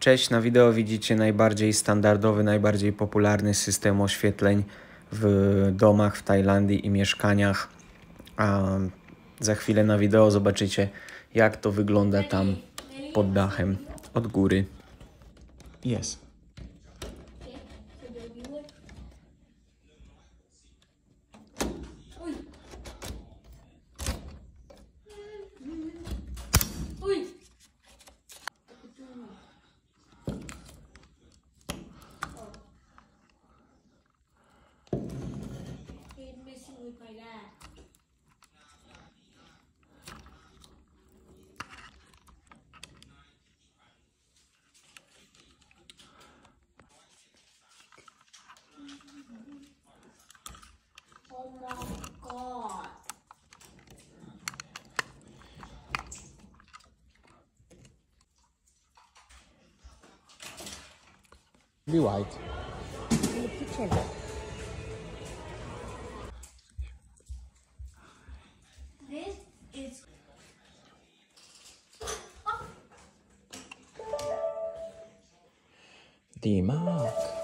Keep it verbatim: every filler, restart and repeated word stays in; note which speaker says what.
Speaker 1: Cześć, na wideo widzicie najbardziej standardowy, najbardziej popularny system oświetleń w domach w Tajlandii i mieszkaniach. A za chwilę na wideo zobaczycie, jak to wygląda tam pod dachem od góry. Jest.
Speaker 2: Oh my god.
Speaker 1: Be white.
Speaker 2: In the kitchen. This is
Speaker 1: ดีมาก